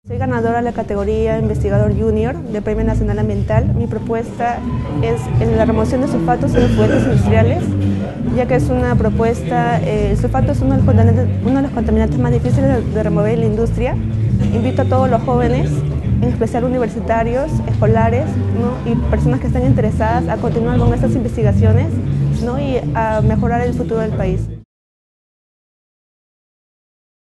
Soy ganadora de la categoría Investigador Junior del Premio Nacional Ambiental. Mi propuesta es en la remoción de sulfatos en los juguetes industriales, ya que es una propuesta, el sulfato es uno de los contaminantes más difíciles de remover en la industria. Invito a todos los jóvenes, en especial universitarios, escolares, ¿no?, y personas que están interesadas a continuar con estas investigaciones, ¿no?, y a mejorar el futuro del país.